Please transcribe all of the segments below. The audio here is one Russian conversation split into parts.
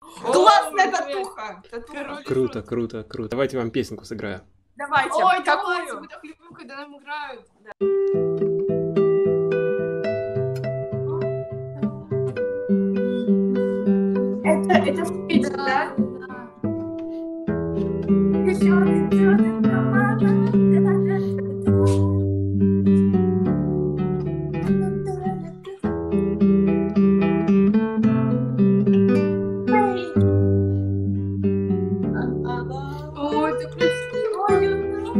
Классная татуха! Круто, круто, круто. Давайте вам песенку сыграю. Давайте. Ой, Какую? давайте, мы так любим, когда нам играют. Это спичь, да? Ой, ты красивая.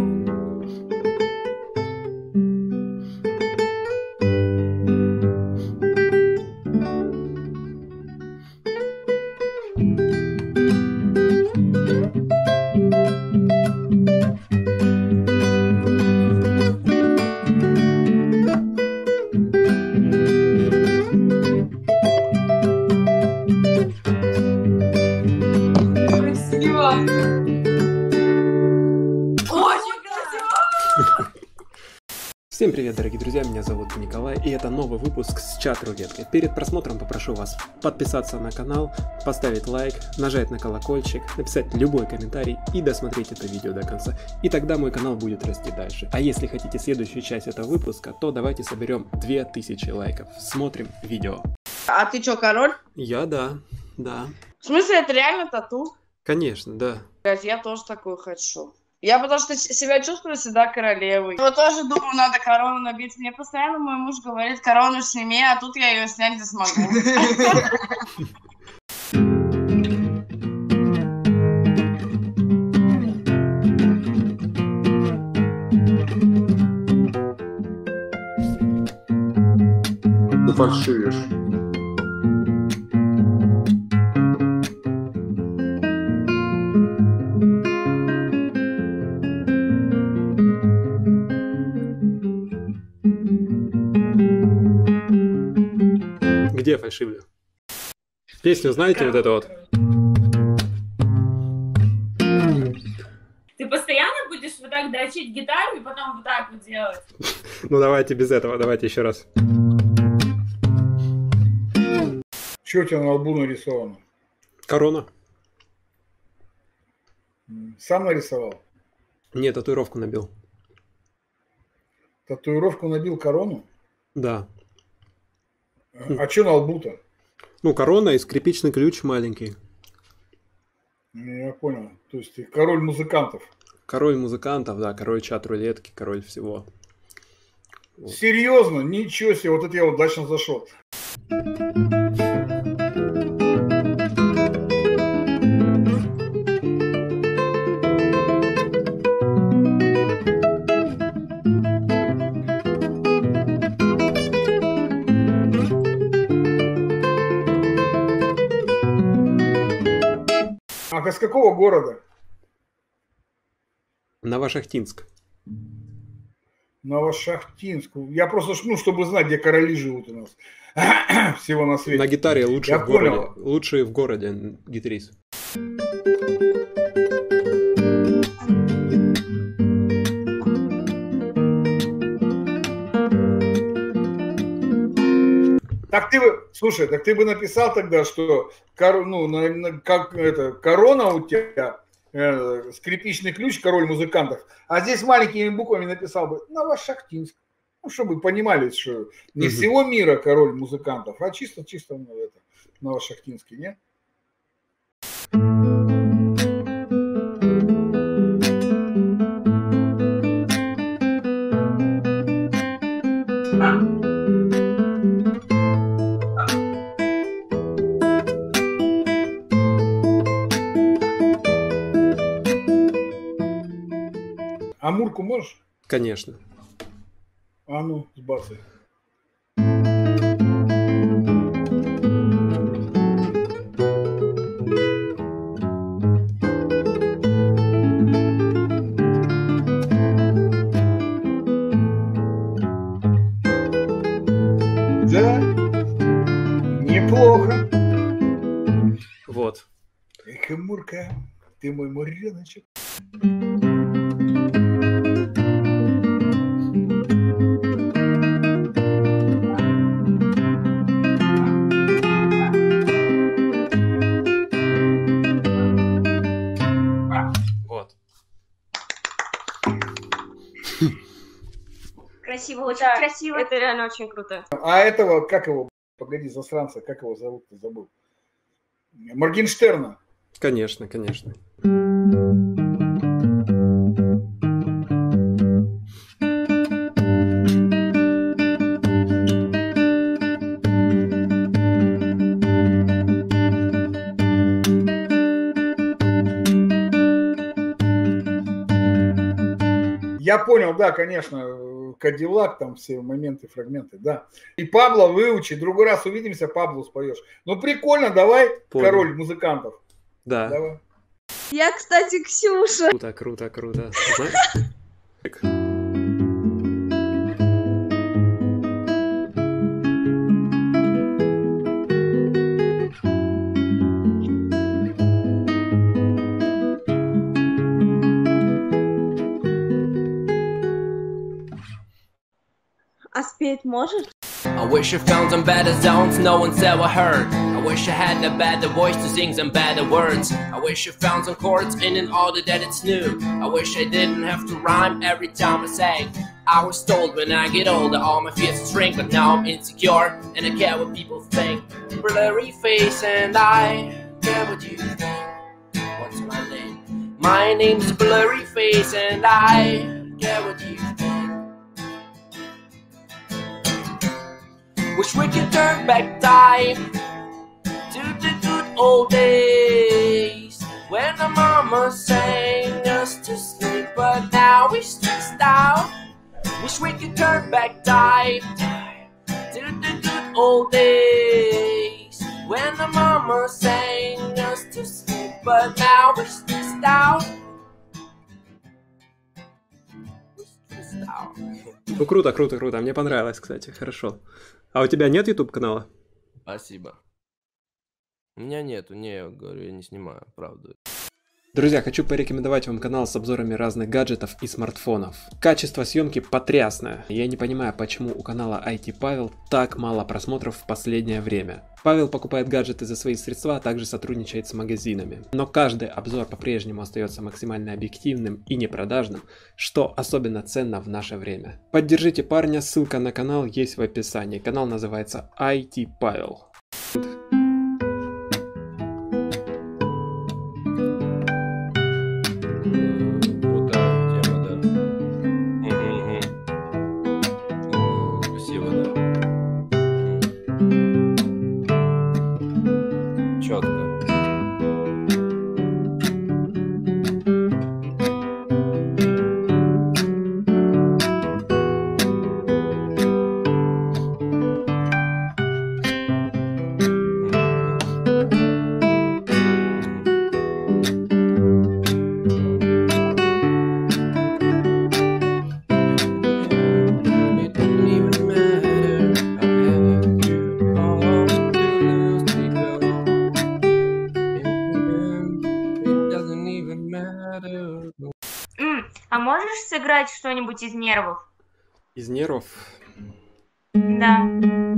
Красиво. Очень красиво. Всем привет, дорогие друзья, меня зовут Николай, и это новый выпуск с чат-рулеткой. Перед просмотром попрошу вас подписаться на канал, поставить лайк, нажать на колокольчик, написать любой комментарий и досмотреть это видео до конца. И тогда мой канал будет расти дальше. А если хотите следующую часть этого выпуска, то давайте соберем 2000 лайков. Смотрим видео. А ты чё, король? Я да. В смысле, это реально тату? Конечно, да. Блядь, я тоже такую хочу. Я потому что себя чувствую всегда королевой. Вот тоже думаю, надо корону набить. Мне постоянно мой муж говорит, корону сними, а тут я ее снять не смогу. Ты фальшивишь. Где фальшивлю? Песню знаете вот это вот? Ты постоянно будешь вот так дрочить гитару и потом вот так вот делать? Ну давайте без этого, давайте еще раз. Что у тебя на лбу нарисовано? Корона. Сам нарисовал? Не, татуировку набил. Татуировку набил корону? Да. А что на лбу-то? Ну, корона и скрипичный ключ маленький. Я понял. То есть ты король музыкантов. Король музыкантов, да, король чат-рулетки, король всего. Вот. Серьезно? Ничего себе, вот это я удачно зашел. А с какого города? Новошахтинск. Новошахтинск. Я просто, ну, чтобы знать, где короли живут у нас. Всего на свете. На гитаре лучший Я в городе. понял. Лучший в городе гитарист. Так ты бы, слушай, так ты бы написал тогда, что как это, корона у тебя, скрипичный ключ, король музыкантов, а здесь маленькими буквами написал бы Новошахтинск. Ну, чтобы понимали, что не всего мира король музыкантов, а чисто ну, это, Новошахтинский, нет? Амурку можешь? Конечно. А ну, сбацай. Да, неплохо. Вот. Эх, Амурка, ты мой муреночек. Красиво, очень Да, красиво. Это реально очень круто. А этого, как его, погоди, засранца, как его зовут, ты забыл? Моргенштерна. Конечно, конечно. Я понял, да, конечно, Кадиллак, там все моменты, фрагменты, да. И Пабло выучи, другой раз увидимся, Пабло споешь. Ну прикольно, давай, Понял. король музыкантов. Да. Давай. Я, кстати, Ксюша. Круто, круто, круто. Знаешь? Так. А спеть можешь? I wish I found some better sounds no one's ever heard. I wish I had a better voice to sing some better words. I wish I found some chords in an order that it's new. I wish I didn't have to rhyme every time I sang. I was told when I get older all my fears shrink, but now I'm insecure and I care what people think. Blurry face and I care what you think. What's my name? My name's Blurry Face and I care what you think. Wish we could turn back time to the good old days when the mama sang us to sleep, but now we're stressed out. Wish we could turn back time to the good old days when the mama sang us to sleep, but now we're stressed out. We're stressed out. Ну круто, круто, круто. Мне понравилось, кстати, хорошо. А у тебя нет YouTube канала? Спасибо. У меня нету, не, я говорю, я не снимаю, правда. Друзья, хочу порекомендовать вам канал с обзорами разных гаджетов и смартфонов. Качество съемки потрясное. Я не понимаю, почему у канала IT Павел так мало просмотров в последнее время. Павел покупает гаджеты за свои средства, а также сотрудничает с магазинами. Но каждый обзор по-прежнему остается максимально объективным и непродажным, что особенно ценно в наше время. Поддержите парня, ссылка на канал есть в описании. Канал называется IT Павел. Крутая тема, да. Спасибо, да. Четко. It doesn't even matter how you all do It doesn't even matter. А можешь сыграть что-нибудь из нервов? Из нервов. Да.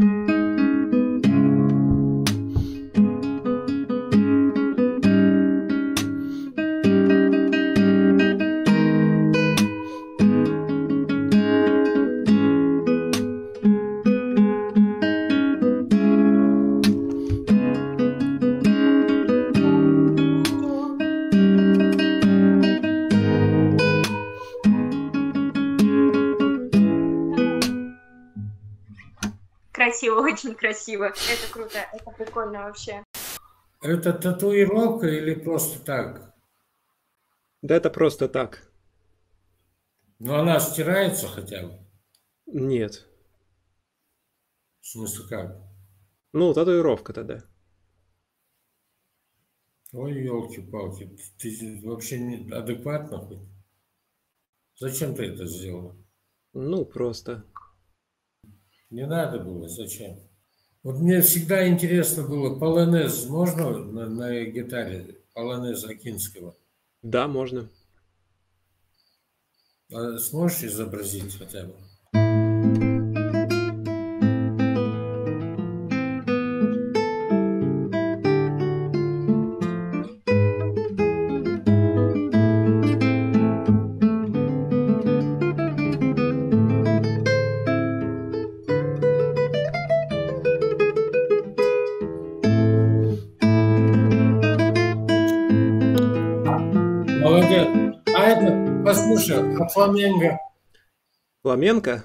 Красиво, очень красиво. Это круто, это прикольно вообще. Это татуировка или просто так? Да это просто так. Но она стирается хотя бы. Нет. В смысле как? Ну, татуировка тогда. Ой, елки-палки, ты вообще не адекватно хоть? Зачем ты это сделал? Ну, просто. Не надо было, зачем? Вот мне всегда интересно было, полонез можно на гитаре? Полонез Акинского. Да, можно. А сможешь изобразить хотя бы? слушай, а фламенго? Фламенко?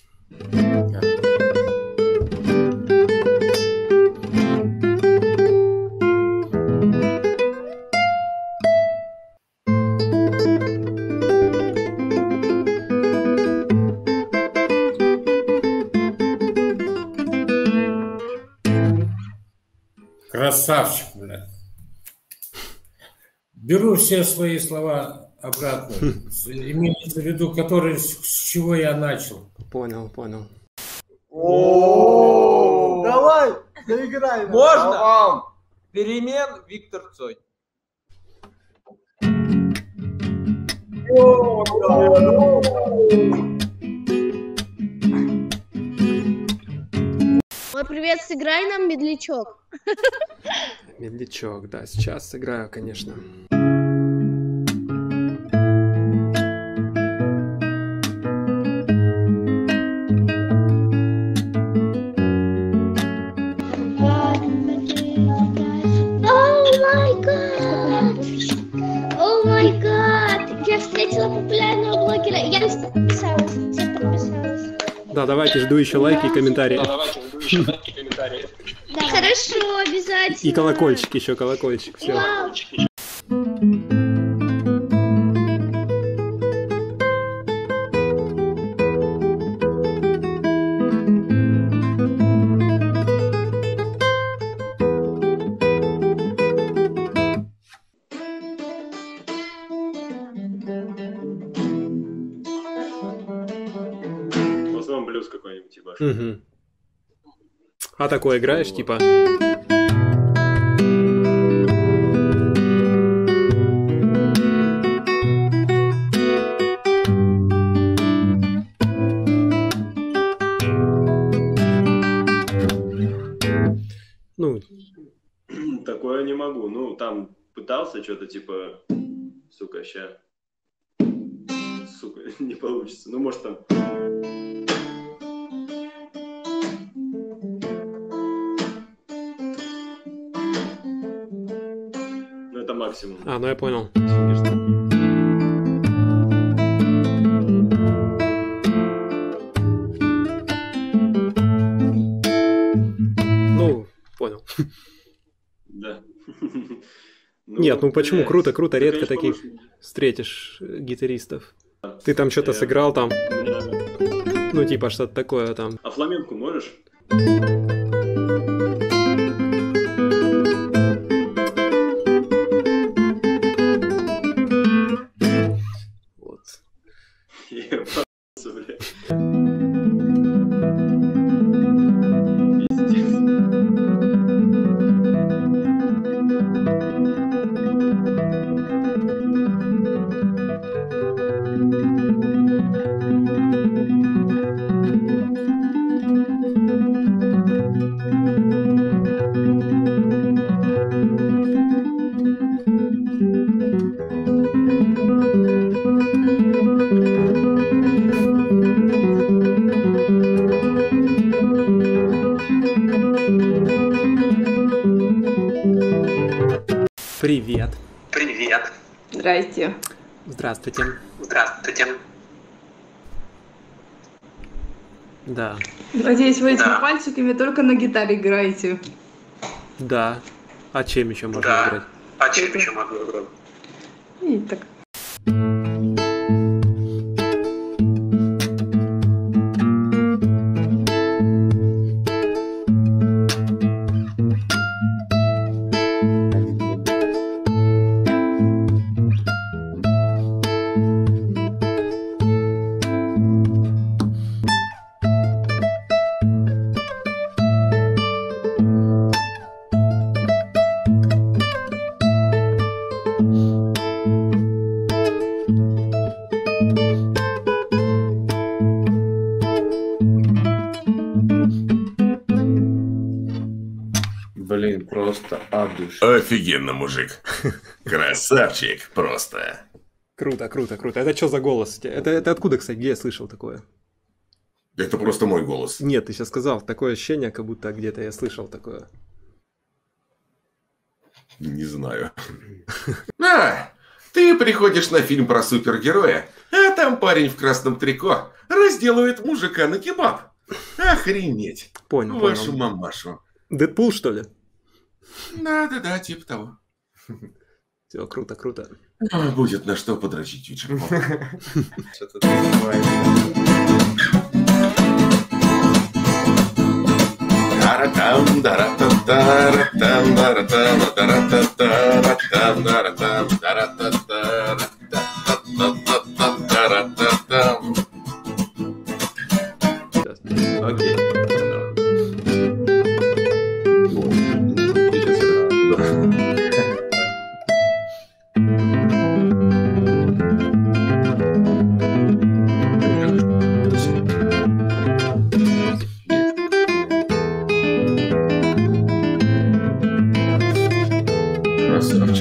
Красавчик, блядь. Беру все свои слова обратно. Имеется в виду, который, с чего я начал. Понял, понял. Давай, доиграем. Можно? Перемен Виктор Цой. Ой, привет, сыграй нам медлячок. Медлячок, да, сейчас сыграю, конечно. О май гад! Я встретила популярного блогера. Я подписалась. Да, давайте, жду еще лайки и комментарии. Да. Хорошо, обязательно. И колокольчик, еще колокольчик. Все. Вау. В основном блюз какой-нибудь, типа. Угу. А такое играешь, типа? Ну, такое не могу. Ну, там пытался что-то типа, сука, ща. Сука, не получится. Ну, может, там... Ну, это максимум. А, ну я понял. Ну, понял. Да. Нет, ну почему? блядь. Круто, круто, Ну, редко конечно, таких получше. встретишь гитаристов. Ты там что-то Я- сыграл там, Мне надо. ну типа что-то такое там. А фламенку можешь? Вот. Ебаться, блядь. Пиздец. Привет. Привет. Здрасте. Здравствуйте. Здравствуйте. Да. Надеюсь, вы этими Да. пальчиками только на гитаре играете. Да. А чем еще можно Да. играть? А чем еще могу играть? И так. Блин, просто адуш. Офигенно, мужик. Красавчик просто. Круто, круто, круто. Это что за голос у тебя? Это откуда, кстати, где я слышал такое? Это просто мой голос. Нет, ты сейчас сказал, такое ощущение, как будто где-то я слышал такое. Не знаю. А, Ты приходишь на фильм про супергероя, а там парень в красном трико разделывает мужика на кебаб. Охренеть. Понял, Вашу понял. мамашу. Дэдпул, что ли? Да, типа того. Все, круто, круто. Будет на что подрочить вечером. Что-то такое. Таратам, таратам, таратам, таратам, таратам, таратам, таратам, таратам, таратам. Окей. Красавчик.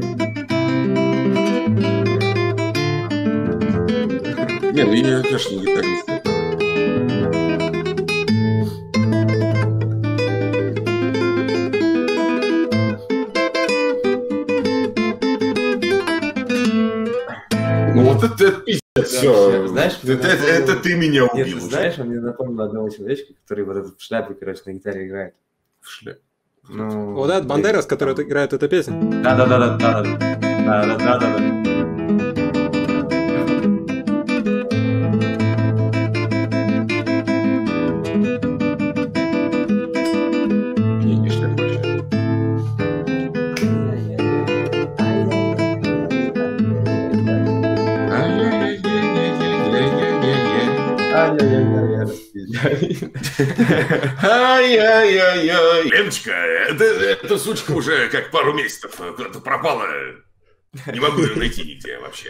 Не, ну я, конечно, не гитарист. Ну вот это пиздец, все. Знаешь, Это ты меня убил. Нет, знаешь, он мне напомнил одного человечка, который вот этот в шляпе, короче, на гитаре играет. В шляпе. Ну, Вот этот Бандерас, который играет эту песню. Да. Не шляпа вообще. Ай-яй-яй-яй. Леночка, эта сучка уже как пару месяцев куда-то пропала. Не могу ее найти нигде вообще.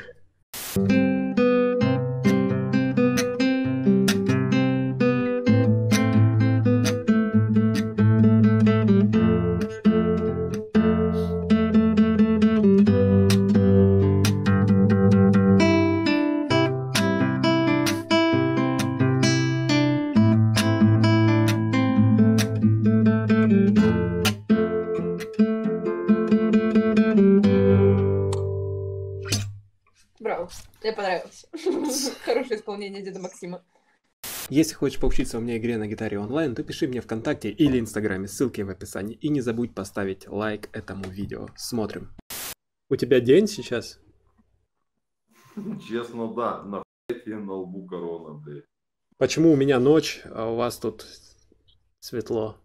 Браво. Мне понравилось. Хорошее исполнение деда Максима. Если хочешь поучиться у меня игре на гитаре онлайн, то пиши мне ВКонтакте или Инстаграме, ссылки в описании. И не забудь поставить лайк этому видео. Смотрим. У тебя день сейчас? Честно, да. Нахуй тебе на лбу корона, блядь. Почему у меня ночь, а у вас тут светло?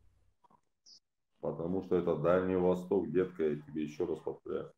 Потому что это Дальний Восток, детка, я тебе еще раз повторяю.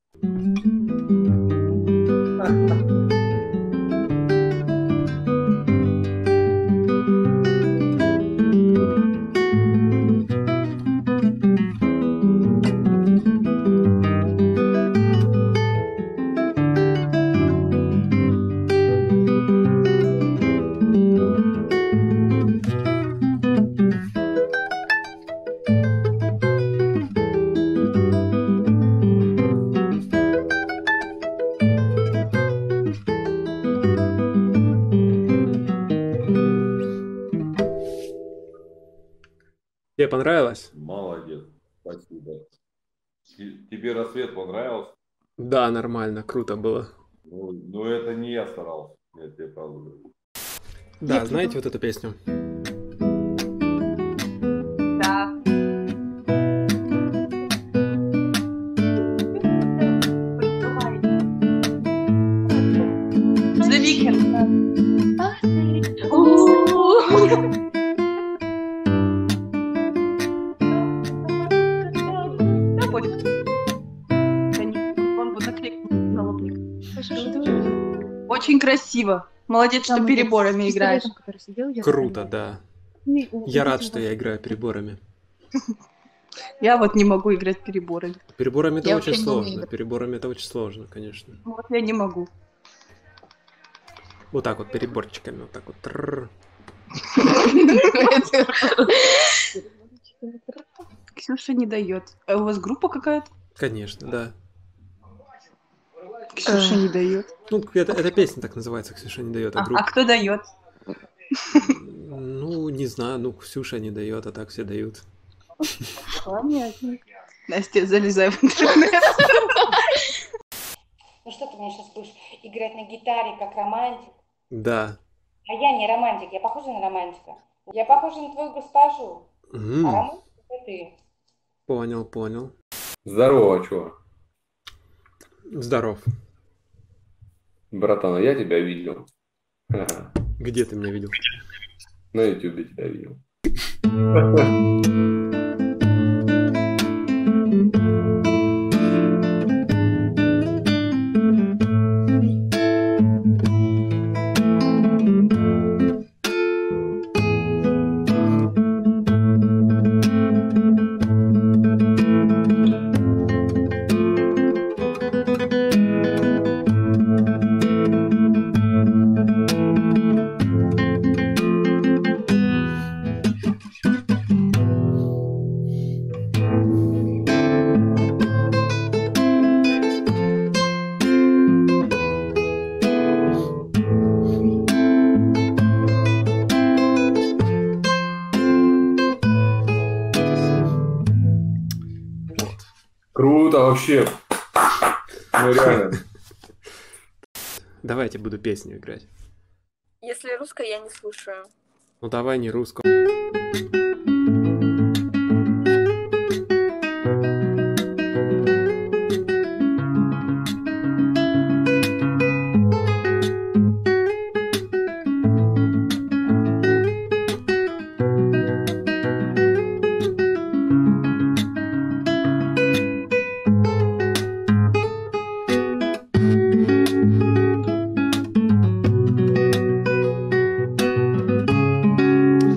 Тебе понравилось? Молодец, спасибо. Тебе рассвет понравился? Да, нормально, круто было. Ну это не я старался, я тебе правду говорю. Да, знаете вот эту песню? Да. The Weeknd. Очень красиво. Молодец, что переборами играешь. Круто, да. Я рад, что я играю переборами. Я вот не могу играть переборами. Переборами это Я очень вообще не сложно. умею. Переборами это очень сложно, конечно. Вот я не могу. Вот так вот переборчиками, вот так вот. Трррр. Ксюша не дает. А у вас группа какая-то? Конечно, да. Ксюша не дает. Ну, эта песня так называется, Ксюша не дает, а группа. А кто дает? Ну, не знаю, ну, Ксюша не дает, а так все дают. Понятно. Настя, залезай в интернет. Ну что ты мне сейчас будешь играть на гитаре как романтик? Да. А я не романтик, я похожа на романтика. Я похожа на твою госпожу. А романтик это ты. Понял, понял. Здорово, чувак. Здоров. Братан, я тебя видел. Где ты меня видел? На ютубе тебя видел. Круто вообще. Ну реально. Давайте буду песню играть. Если русская, я не слушаю. Ну давай не русскую.